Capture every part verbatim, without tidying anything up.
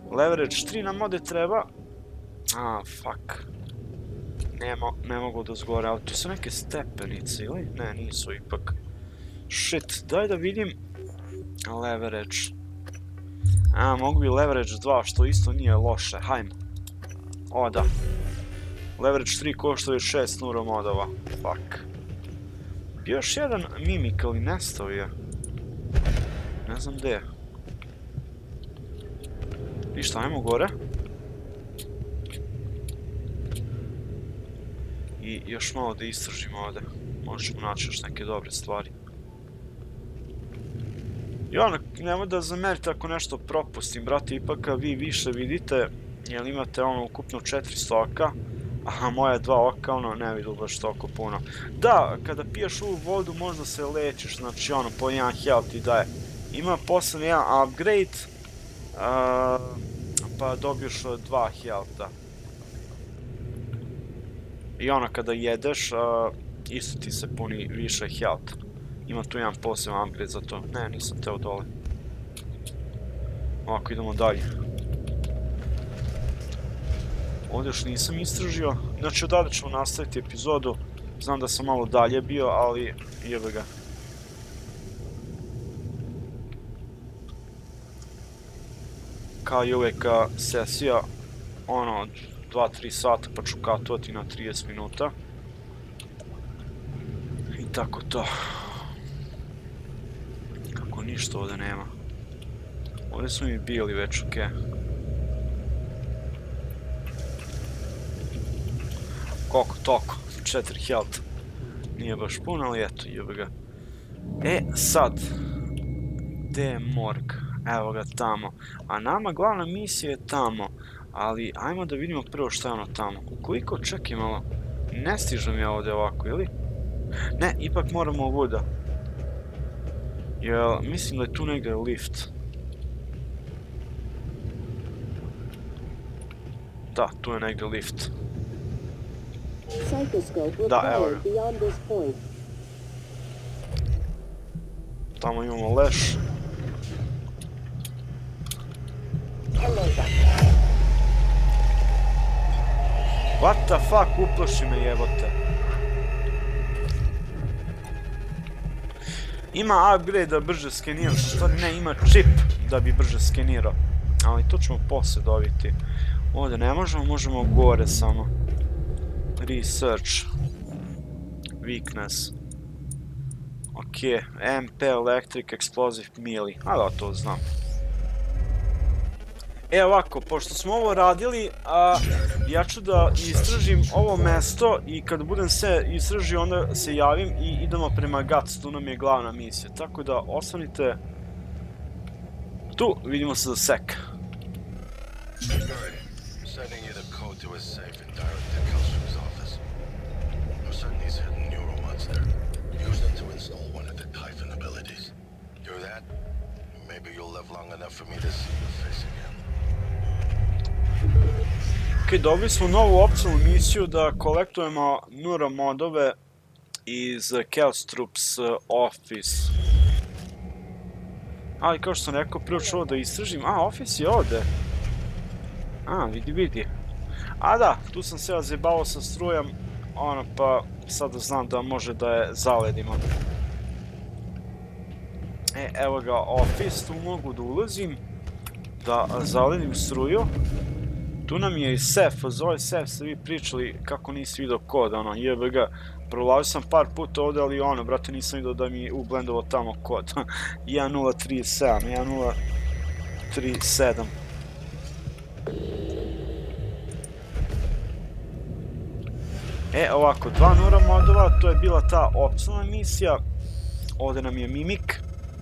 Leverage tri nam ovdje treba. A, fuck. Ne mogu da zgore, ali tu su neke stepenice ili? Ne, nisu ipak. Shit, daj da vidim. Leverage. A, mogu bi leverage dva, što isto nije loše. Hajmo. O, da. Leverage tri košta je šest neuromodova. Fuck. Još jedan mimik, ali nestao je. Ne znam gdje je. Ništa, ajmo gore. I još malo da istražimo ovdje. Možemo naći još neke dobre stvari. I ono, nemoj da zamerite ako nešto propustim, brate, ipak vi više vidite, jer imate ono ukupno četiristo oka, a moja dva oka, ono, ne vidu baš toliko puno. Da, kada piješ ovu vodu možda se lečiš, znači ono, po jedan health ti daje. Ima posebno jedan upgrade, pa dobiješ dva healtha. I ono, kada jedeš, isto ti se puni više health. Ima tu jedan poseban upgrade za to. Ne, nisam teo dole. Ovako, idemo dalje. Ovdje još nisam istražio. Znači, odavde ćemo nastaviti epizodu. Znam da sam malo dalje bio, ali jebe ga. Kao i uvijek sesija, ono, dva tri sata pa ću katovati na trideset minuta. I tako to. Kako ništa ovdje nema. Ovdje smo mi bili već, okej. Koliko toliko? četiri health. Nije baš puno, ali eto, jebe ga. E, sad. Gdje je morg? Evo ga tamo. A nama glavna misija je tamo. Ali, ajmo da vidimo prvo šta je ono tamo. Ukoliko, čekaj malo. Ne stižem ja ovdje ovako, ili? Ne, ipak moramo ovuda. Jel, mislim da je tu negdje lift. Da, tu je negdje lift. Da, evo ga. Tamo imamo leš. What the fuck, uploši me jebote. Ima upgrade da brže skenira, stvari ne, ima čip da bi brže skenirao. Ali to ćemo poslije dobiti. Ovdje ne možemo, možemo gore samo. Research. Weakness. Ok, M P Electric Explosive Melee. A da, to znam. E ovako, pošto smo ovo radili, ja ću da istražim ovo mesto i kad budem se istražio onda se javim i idemo prema Guts, tu nam je glavna misija. Tako da ostanite tu, vidimo se za sek. Ok, dobili smo novu opcionalnu misiju da kolektujemo neuromodove iz Chaos Troops Office. Ali kao što sam rekao, prvo ću ovo da istražim. A, Office je ovdje. A, vidi, vidi. A da, tu sam se ja zajebavao sa strujom, ono pa sada znam da može da je zaledimo. E, evo ga Office, tu mogu da ulazim, da zaledim struju. Tu nam je i sef, za ovaj sef ste vi pričali kako nisi vidio kod, ono, jebe ga, prolazio sam par puta ovdje, ali ono, brate, nisam vidio da mi je ublendovao tamo kod. jedan nula tri sedam, jedan nula tri sedam. E, ovako, dva neuromodova, to je bila ta opcionalna misija. Ovdje nam je mimik.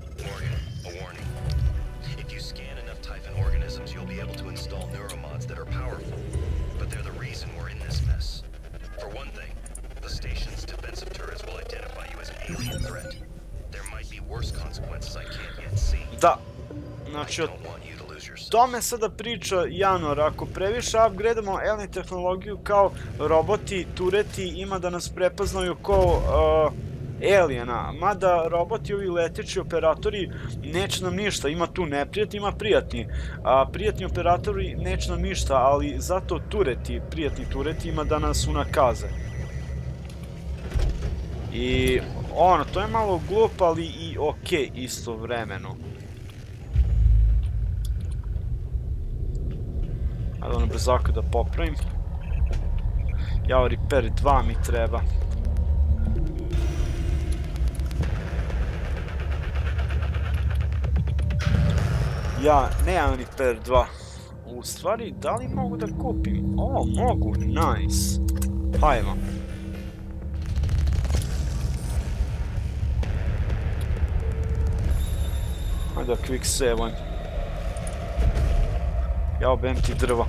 Da, znači o tome sada priča Janor, ako previše upgradeamo alien tehnologiju kao roboti, tureti, ima da nas prepoznaju kao Aliena, mada roboti ovi leteći operatori neće nam ništa, ima tu neprijatni, ima prijatni. A, prijatni operatori neće nam ništa, ali zato tureti, prijatni tureti ima da nas unakaze. I ono, to je malo glup, ali i okej istovremeno. Ajde ono brzako da popravim. Jao, repair dva mi treba. Ja nemam repair dva. U stvari, da li mogu da kupim? O, mogu, nice. Hajmo. Hajde da quick save-ujem. Ja obem ti drva.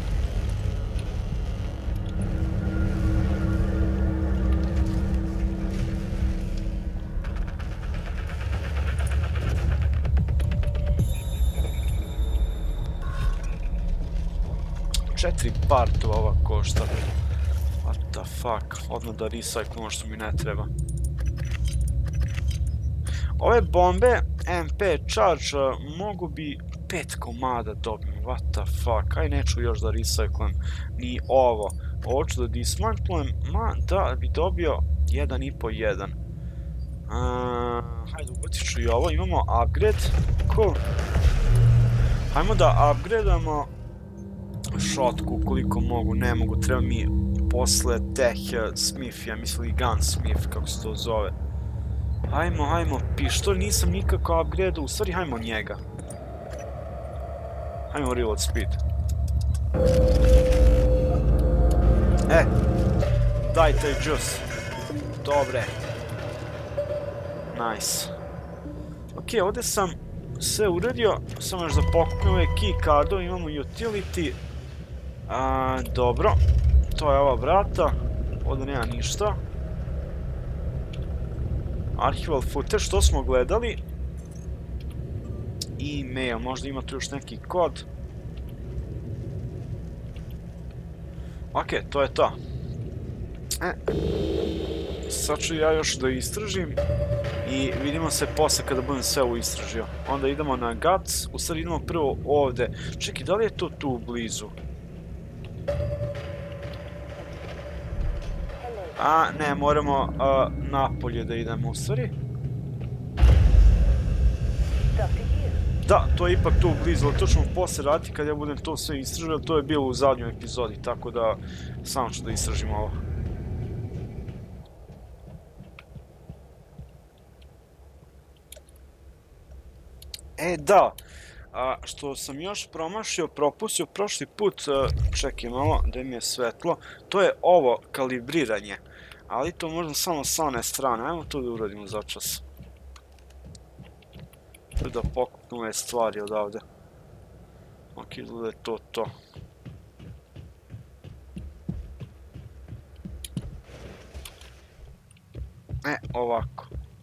Četiri partova ova košta. What the fuck. Odmah da recycle ono što mi ne treba. Ove bombe M P charge mogu bi pet komada dobijem. What the fuck. Aj neću još da recyclem ni ovo. Ovo ću da dismantlujem. Ma da bi dobio jedan i po jedan. Hajde ubacit ću i ovo. Imamo upgrade. Cool. Hajmo da upgradeamo šotku koliko mogu, ne mogu, treba mi posle teh smith, ja mislim gunsmith, kako se to zove. Hajmo, hajmo, pištolj nisam nikako upgrade, u stvari hajmo njega. Hajmo reload speed. E, daj taj juice. Dobre. Nice. Ok, ovdje sam sve uradio, samo još da pokupim ove key cardove, imamo utility. A, dobro, to je ova vrata, ovdje nema ništa. Archival footage, što smo gledali. E-mail, možda ima tu još neki kod. Ok, to je to. E, sad ću ja još da istražim i vidimo se posle kada budem sve ovo istražio. Onda idemo na guts, u stvari idemo prvo ovdje. Čekaj, da li je to tu blizu? A, ne, moramo napolje da idemo u stvari. Da, to je ipak tu blizu, ali to ćemo posle raditi kad ja budem to sve istražio, to je bilo u zadnjoj epizodi, tako da samo ću da istražim ovo. E, da, što sam još promašio, propustio prošli put, čekaj malo, da mi je svetlo, to je ovo kalibriranje, ali to možda samo sa one strane, ajmo to da uradimo za čas. Da pokupim ove stvari odavde. Ok, izgleda je to to. E, ovako.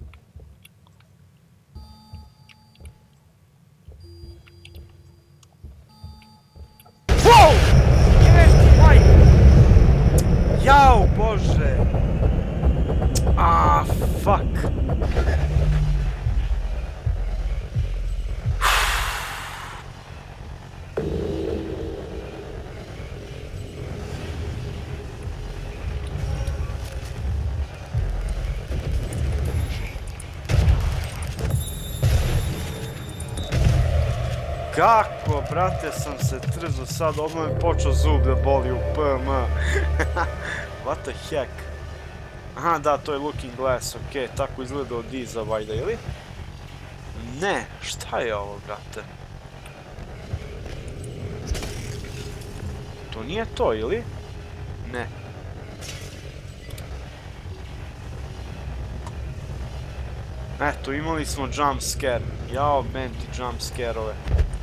Jao, bože! Aaaa, fuck! Kako, brate, sam se trzo sad, odmah mi počeo zub da boli u P M. What the heck? Aha, da, to je looking glass, okej, tako izgleda od iza, vajda, ili? Ne, šta je ovo, brate? To nije to, ili? Ne. Eto, imali smo jump scare. Jao, ben ti jump scare-ove.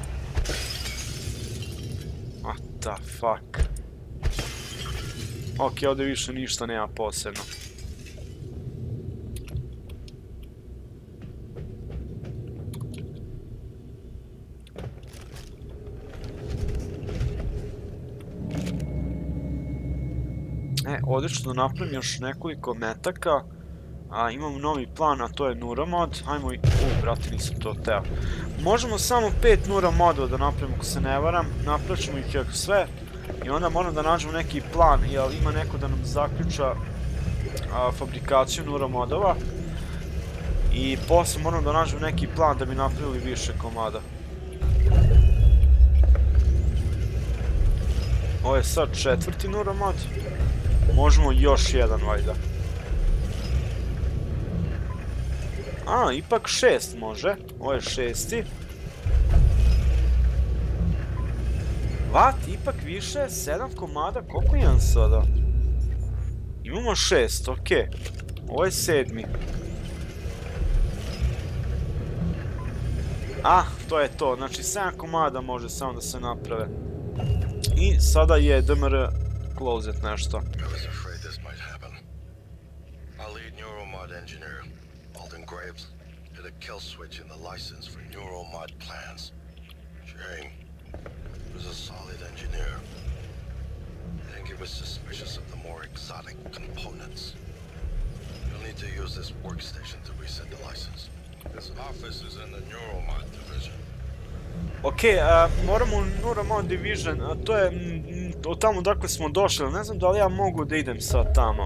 What the fuck? Ok, ovdje više ništa nema posebno. E, ovdje ću da napravim još nekoliko metaka. A, imamo novi plan, a to je Nuromod. Hajmo i... U, brate, nisam to teo. Možemo samo pet Nuromodova da napravimo, ako se ne varam. Napravit ćemo ih jako sve. I onda moramo da nađemo neki plan, jer ima neko da nam zaključa fabrikaciju Nuromodova. I posle moramo da nađemo neki plan da bi napravili više komada. Ovo je sad četvrti Nuromod. Možemo još jedan, vajda. A, ipak šest može. Ovo je šesti. Vat, ipak više, sedam komada, koliko imam sada? Imamo šest, okej. Ovo je sedmi. A, to je to, znači sedam komada može samo da se naprave. I sada je D M R closet nešto. Graves hit a kill switch in the license for Neuromod plans. Shame. He was a solid engineer. I think he was suspicious of the more exotic components. You'll need to use this workstation to reset the license. His office is in the Neuromod division. Ok, moramo u Neuromod division, a to je od tamo dakle smo došli, ne znam da li ja mogu da idem sad tamo.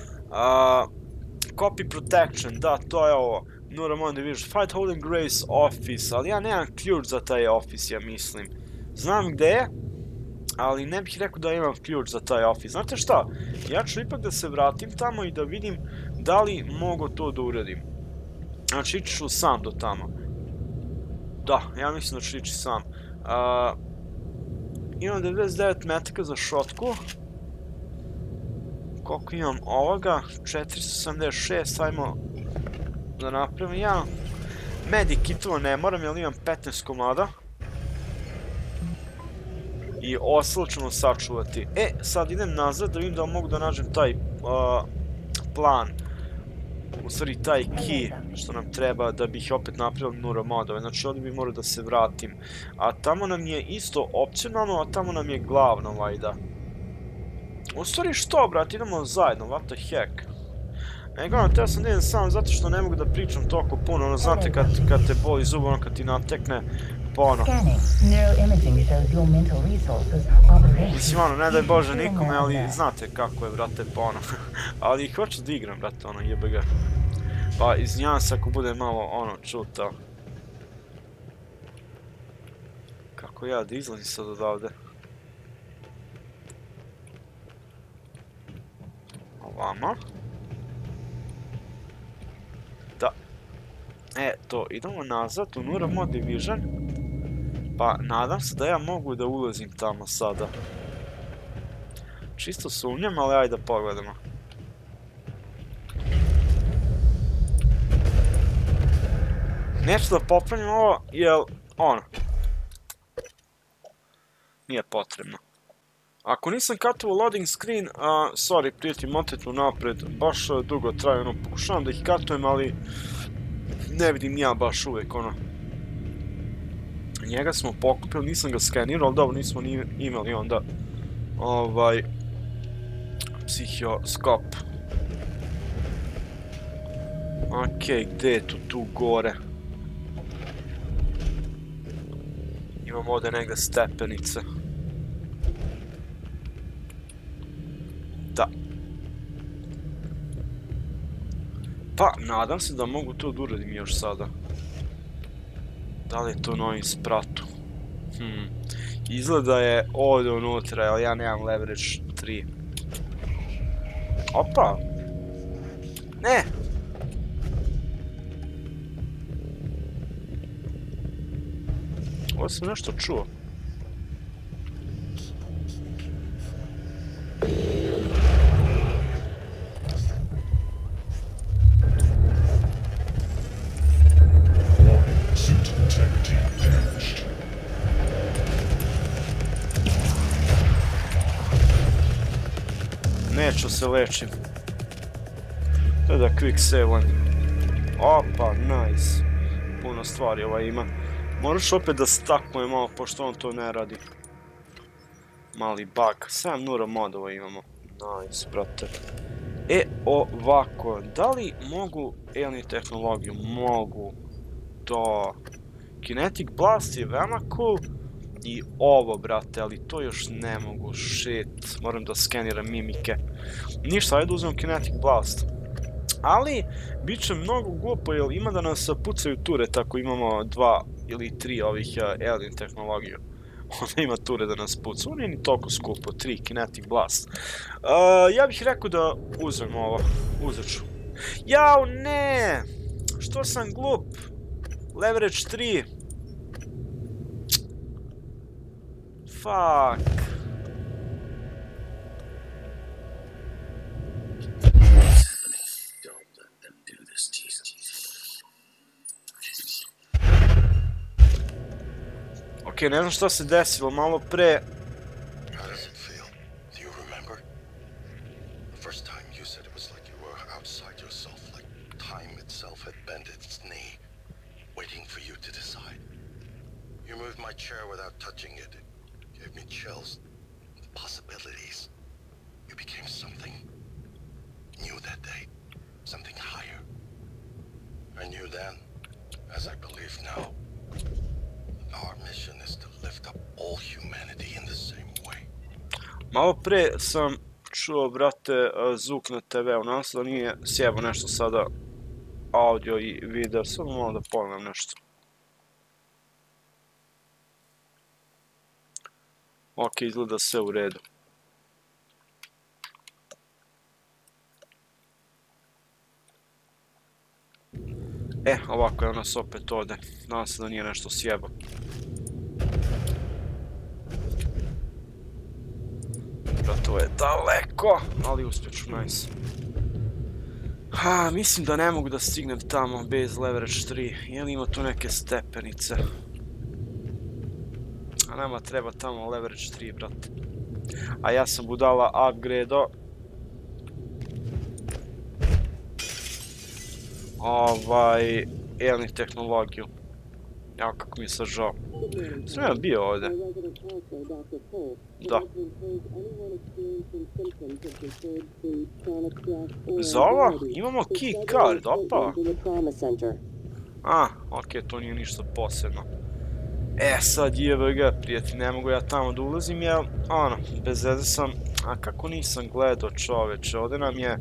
Copy protection, da, to je ovo. Neuromod division, fight holding Grace office, ali ja nemam ključ za taj office, ja mislim. Znam gde je, ali ne bih rekao da imam ključ za taj office. Znate šta, ja ću ipak da se vratim tamo i da vidim da li mogu to da uradim. Znači, ići ću sam do tamo. Da, ja mislim da ću ići sam. Imam devedeset devet metika za šotku. Koliko imam ovoga? četiristo sedamdeset šest, ajmo da napravim ja. Medikitova ne moram, jer imam petnaest komada. I ostalo ćemo sačuvati. E, sad idem nazad da vidim da mogu da nađem taj plan. U stvari taj key što nam treba da bih opet napravili Neuromodove. Znači ovdje bi morao da se vratim. A tamo nam je isto opcionalno, a tamo nam je glavno, vajda. U stvari što, brat, idemo zajedno, what the heck. Nego, ono, teo sam da idem sam zato što ne mogu da pričam toliko puno, ono, znate kad te boli zub, ono, kad ti natekne, pa ono. Mislim, ono, ne daj Bože nikome, ali znate kako je, brate, pa ono. Ali hoću da igram, brate, ono, jebe ga. Pa, izvinjavam se ako bude malo, ono, čutao. Kako ja da izlazim sad odavde? Ovamo. Da. E, to, idemo nazad u Neuromod division. Pa, nadam se da ja mogu da ulazim tamo sada. Čisto sumnjam, ali ajde da pogledamo. Neću da popravim ovo, jer, ono, nije potrebno. Ako nisam katovao loading screen, sorry, prijatelji, motajte napred, baš dugo traje, ono, pokušavam da ih katujem, ali ne vidim ja baš uvek, ono. Njega smo pokupili, nisam ga skenirao, ali dobro, nismo ni imali onda, ovaj, psihoskop. Okej, gde je tu, tu gore? Imamo ovdje negde stepenice. Da. Pa, nadam se da mogu to da uradim još sada. Da li je to novi spratu? Hmm. Izgleda je ovdje unutra, ali ja nemam leverage tri. Opa! Ne! Ovo sam nešto čuo. Neću se lečim. To je da quick save-am. Opa, nice. Puno stvari ovaj ima. Moraš opet da stakuje malo, pošto on to ne radi. Mali bug. sedam Neuromodova imamo. Nice, brate. E, ovako, da li mogu alien tehnologiju? Mogu. To... Kinetic Blast je veoma cool. I ovo, brate, ali to još ne mogu. Shit, moram da skeniram mimike. Ništa, ajde uzmem Kinetic Blast. Ali, bit će mnogo glupo, jer ima da nas pucaju ture, tako imamo dva ili tri ovih alien tehnologiju. Onda ima ture da nas puca. On nije ni toliko skupo, tri Kinetic Blast. Ja bih rekao da uzmem ovo. Uzet ću. Jao, ne! Što sam glup? Leverage tri. Fuck. Ok, ne znam šta se desilo, malo pre... How does it feel? Do you remember? The first time you said it was like you were outside yourself, like time itself had bent its knee, waiting for you to decide. You moved my chair without touching it. It gave me chills. The possibilities. You became something new that day. Something higher. I knew then, as I believe now. Our mission is to lift up all humanity in the same way. Malo pre sam čuo, brate, zvuk na te veu. Nadam se da nije sjebo nešto sada audio i video. Samo malo da pogledam nešto. Ok, izgleda sve u redu. E, ovako je nas opet ode. Nadam se da nije nešto sjebo. Brate, ovo je daleko, ali uspjeću, nice. Ha, mislim da ne mogu da stignem tamo bez Leverage tri. Jel ima tu neke stepenice? A nama treba tamo Leverage tri, brate. A ja sam budala upgrade-o. Ovaj... alien tehnologiju. Evo kako mi je sad žao. Sam ja bio ovdje. Da. Za ovo imamo key card, opa. A, okej, to nije ništa posebno. E, sad jebe ga, prijatelj, ne mogu ja tamo da ulazim, jer, ono, bez veze sam... A kako nisam gledao, čoveče, ovdje nam je...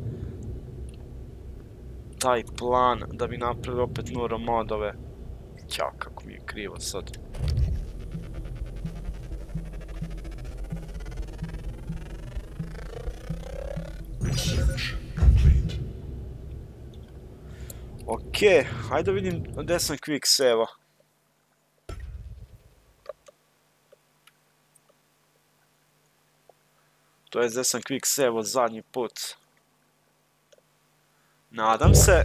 taj plan da bi napravili opet neuromodove. Ćao, kako mi je krivo sad. Okej, hajde da vidim gde sam quick save-a. To je gde sam quick save-a zadnji put. Nadam se.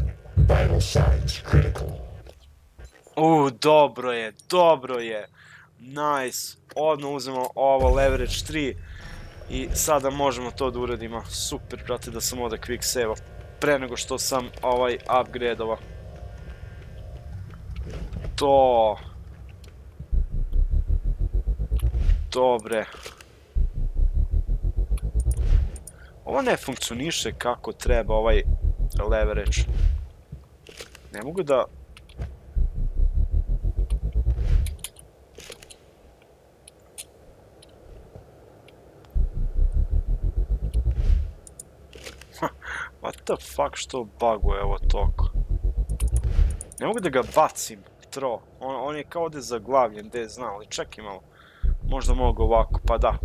Uuu, dobro je, dobro je. Nice. Odmah uzmemo ovo Leverage tri. I sada možemo to da uradimo. Super, brate, da sam ovdje quick save-a. Pre nego što sam ovaj upgrade-ova. To. Dobre. Ovo ne funkcioniše kako treba ovaj Leverage. Ne mogu da... What the fuck, što buguje ovo toko? Ne mogu da ga bacim, tro. On je kao ovdje zaglavljen, gdje je znao, ali čekaj malo. Možda mogu ovako, pa da.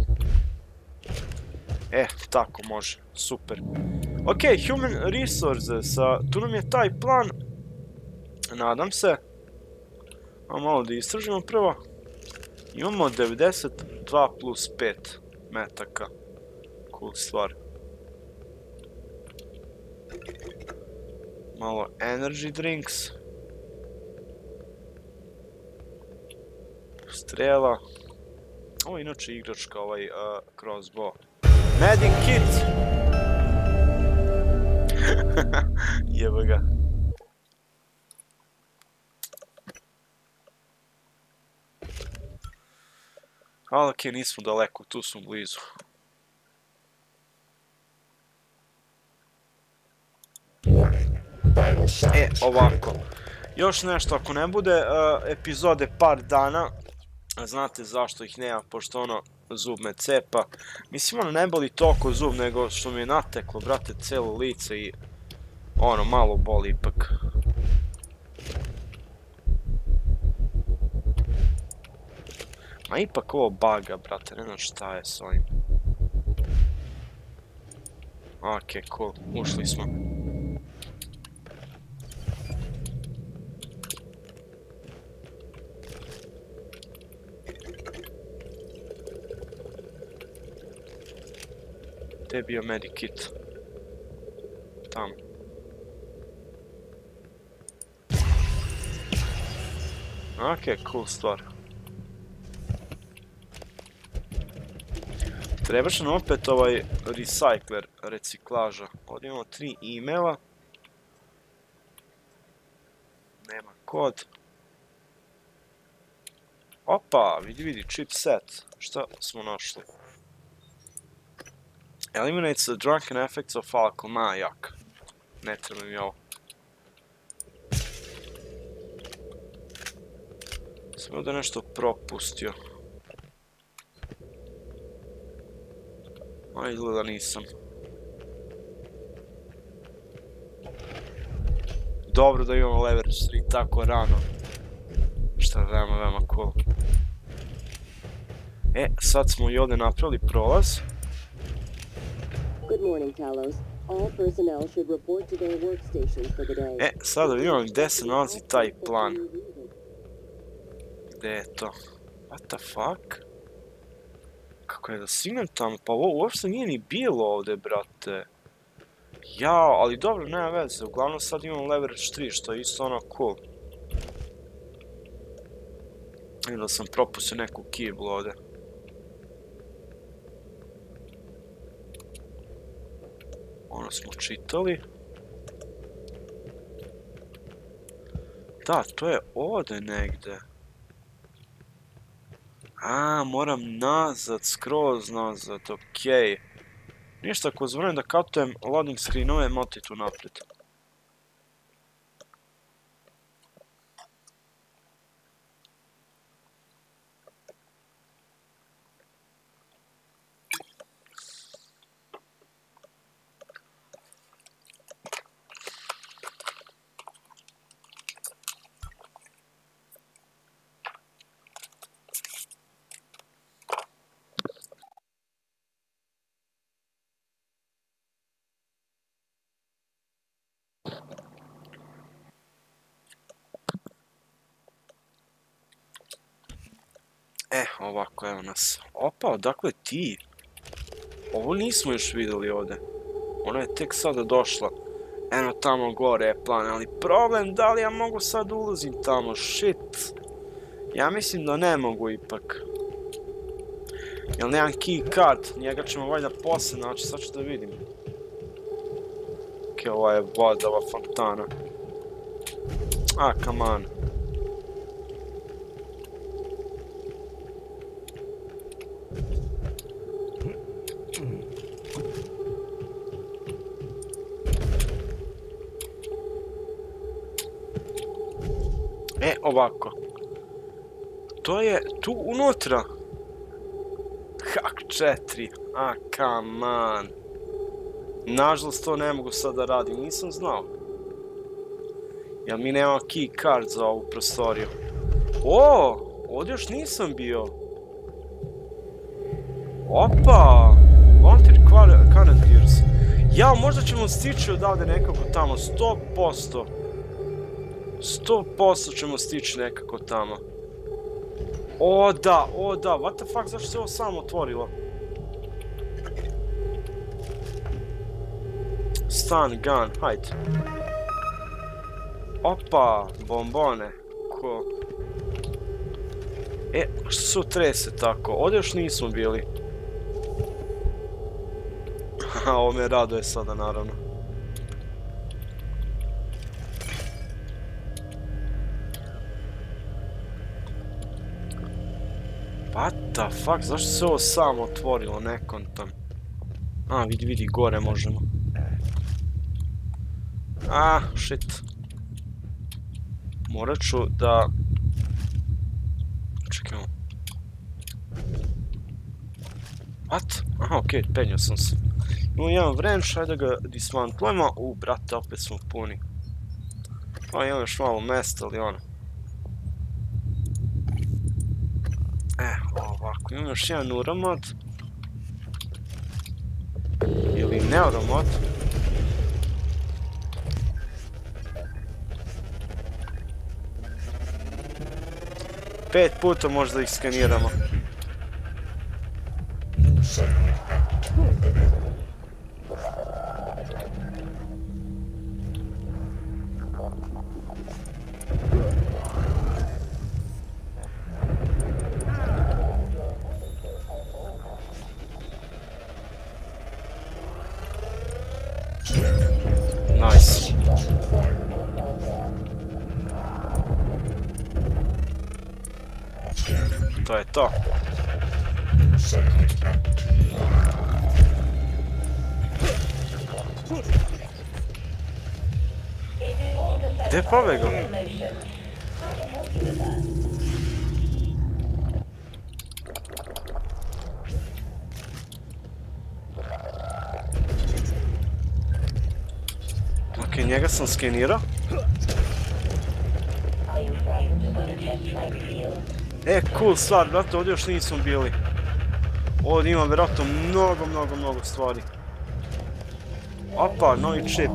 E, tako može, super. Ok, Human Resources, tu nam je taj plan. Nadam se. A malo da istražimo prvo. Imamo devedeset dva plus pet metaka. Cool stvar. Malo energy drinks. Strela. Ovo je inače igračka, ovaj crossbow. Medic kit! Jebe ga. Ali okej, nismo daleko, tu smo blizu. E, ovako. Još nešto, ako ne bude uh, epizode par dana, znate zašto ih nema, pošto ono, zub me cepa. Mislim, ono, ne boli toliko zub, nego što mi je nateklo, brate, celo lice i ono, malo boli ipak. Ma ipak ovo baga, brate, ne znam šta je s ovim. Okej, cool, ušli smo. Gdje je bio medikit? Tamo. Okej, cool stvar. Trebaš nam opet ovaj recycler, reciklaža. Ovdje imamo tri e-maila. Nema kod. Opa, vidi vidi, chipset. Šta smo našli? Eliminates the drunken effects of alcohol. Ma, jak. Ne treba mi ovo. Sam ovdje nešto propustio. A izgleda nisam. Dobro da imamo leverage tri tako rano. Šta je veoma, veoma cool. E, sad smo i ovdje napravili prolaz. Good morning, Talos. All personnel should report to their workstations for the day. E, sada vidimo gdje se nalazi taj plan. Gdje je to? What the fuck? Kako je da signem tamo? Pa ovo uopšte nije ni bilo ovdje, brate. Jao, ali dobro, nema veze. Uglavnom sad imamo leverage tri, što je isto ono cool. Vidim da sam propustio neku kiblu ovdje. Ono smo čitali. Da, to je ovdje negdje. A, moram nazad, skroz nazad, okej. Ništa, ako zvonim da katujem loading screenove, moti tu naprijed. E, ovako, evo nas. Opa, odakle ti? Ovo nismo još vidjeli ovdje. Ona je tek sada došla. Eno tamo gore je plan, ali problem, da li ja mogu sad ulazim tamo? Shit. Ja mislim da ne mogu ipak. Jel nemam key card? Njega ćemo valjda posle naći, sad ću da vidim. Ok, ova je voda, ova fontana. A, come on. E, ovako. To je tu unutra. Hak četiri. A, come on. Nažalost, to ne mogu sad da radim. Nisam znao. Jel mi nema key card za ovu prostoriju? O, ovdje još nisam bio. Opa. Volunteer Canadiers. Ja, možda ćemo stići odavde nekako tamo. sto posto. sto posto ćemo stići nekako tamo. O da, o da, what the fuck, zašto se ovo samo otvorilo? Stun gun, hajde. Opa, bombone, ko... E, što su trese tako, ovdje još nismo bili. Haha, ovo me raduje sada naravno. What the fuck, zašto se ovo samo otvorilo, ne kontam. A, vidi, vidi, gore možemo. Ah, shit. Morat ću da... Čekajmo. What? Aha, okej, okay, penio sam se. Imamo jedan wrench, ajde ga dismantlujemo. U, brate, opet smo puni. Pa imamo još malo mesta, ali ono. E, ovako, imamo još jedan uromod. Ili neuromod. Pet puta možda ih skeniramo. Nice. To je to. Gdje je pobegao? Ok, njega sam skenirao. E, cool stvar, brate, ovdje još nismo bili. Ovdje ima vjerojatno mnogo, mnogo, mnogo stvari. Opa, novi čip.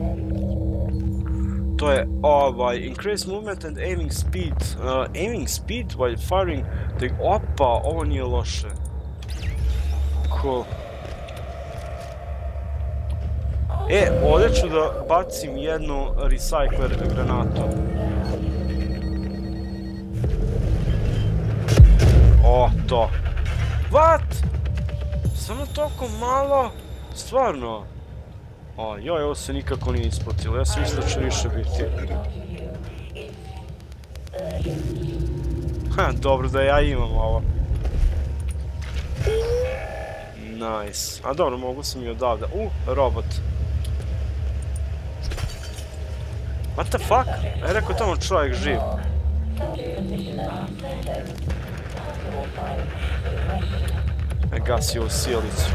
To je ovaj, increase movement and aiming speed. Uh, aiming speed while firing the... Opa, ovo nije loše. Cool. E, ovdje ću da bacim jednu recycler granatu. O, to. What? Samo toliko malo? Stvarno? O, joj, ovo se nikako nije isplatilo. Ja sam mislio da će više biti. Ha, dobro da ja imam ovo. Nice. A dobro, mogu sam i odavde. U, robot. What the fuck? Ja rekao tamo čovjek živ. E, gasi ovu sjelicu.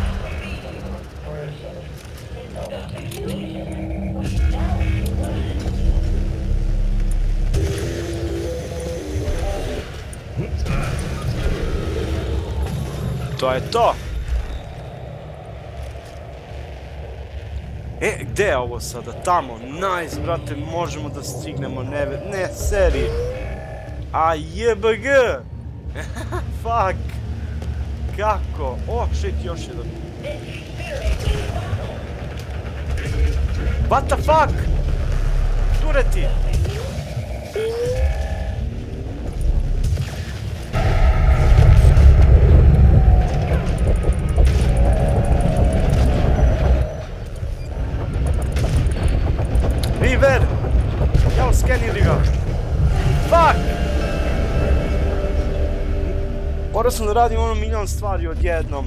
To je to! E, gdje je ovo sada? Tamo, nice, brate, možemo da stignemo, ne, ne, seri. A jebg! Fuck! Kako? O, shit, još jedan. What the fuck? Tureti! River! Jel, skeniri ga! Fuck! Morao sam da radim ono milion stvari odjednom.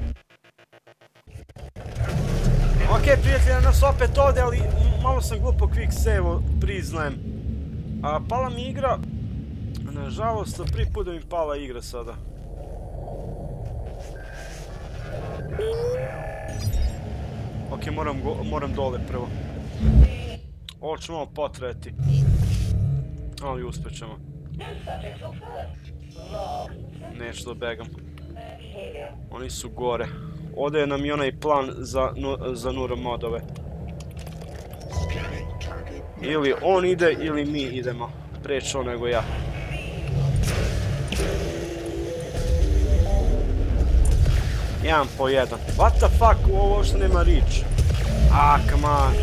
Ok, prijatelji, nas opet ovdje, ali malo sam glupo quick save, priznajem. A, pala mi igra. Nažalost, prvi put da mi pala igra sada. Ok, moram, go, moram dole prvo. Ovo ću malo potreti. Ali uspjet ćemo. Neću da begam. Oni su gore. Ovdje nam i onaj plan za, za neuromodove. Ili on ide ili mi idemo. Preći on nego ja. Jedan po jedan. What the fuck, ovo uopšte nema rič. Ah, come on.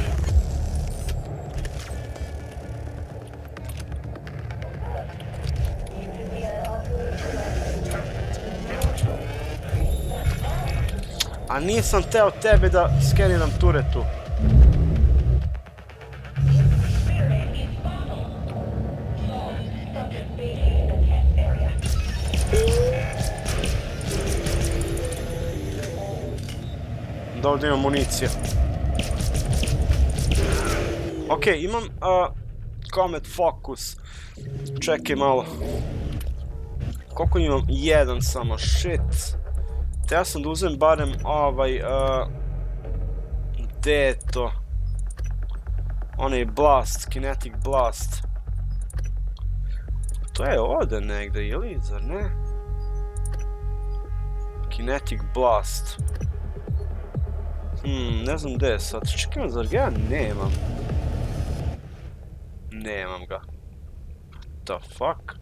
A nisam teo tebe da skeniram turetu. Da ovdje imam municije. Ok, imam uh, Comet Focus. Čekaj malo. Koliko imam? Jedan samo, shit. Teo sam da uzem barem ovaj... Uh, gde je to? Onaj blast, kinetic blast. To je ovdje negde, ili? Zar ne? Kinetic blast. Hmm, ne znam gde je sad. Čekaj, zar ga ja nemam? Nemam ga. The fuck?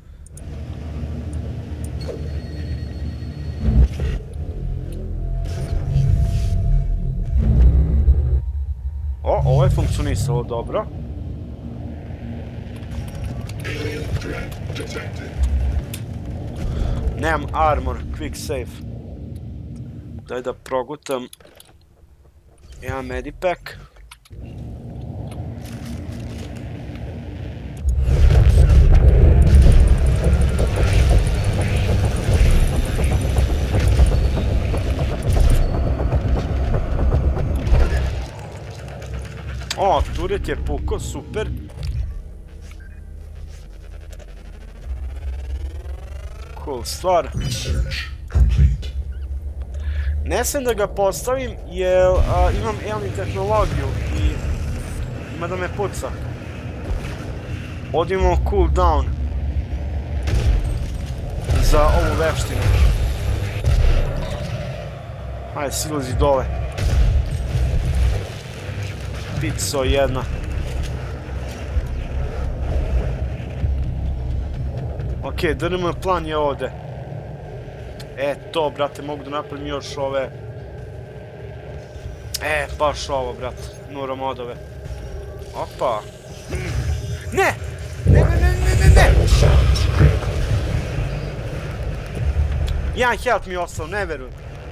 O, ovo je funkcionisalo dobro. Nemam armor, quick save. Daj da progutam. Imam medipack. O, turret je puko, super. Cool stvar. Ne sam da ga postavim jer a, imam alien tehnologiju i ima da me puca. Ovdje imamo cooldown za ovu veštinu. Hajde, silazi dole. Pizzo jedna. Ok, D R M plan je ovdje. E, to, brate, mogu da napravim još ove... E, baš ovo, brate, neuromodove. Opa. Ne! Ne, ne, ne, ne, ne, ne! Jedan health mi je ostao, ne verujem.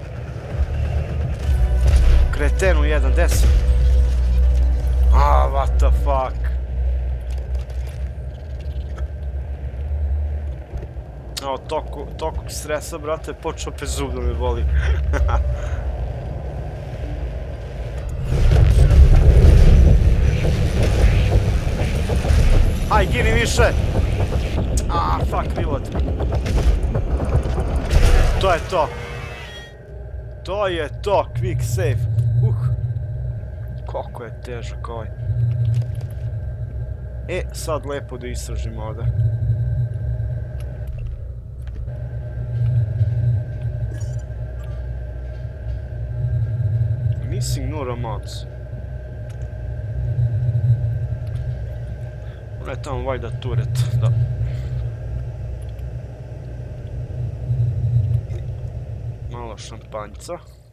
Kretenu jedan, deset. Ah, what the fuck. O, toku, toku stresa, brate, počeo opet zub da me boli. Aj, gini više! Ah, fuck, reload. To je to. To je to, quick save. Uh. Kako je težak ovaj. E, sad lepo da istražimo ovdje. Missing neuromods. Ono je tamo valjda turret, da. Malo šampanjca.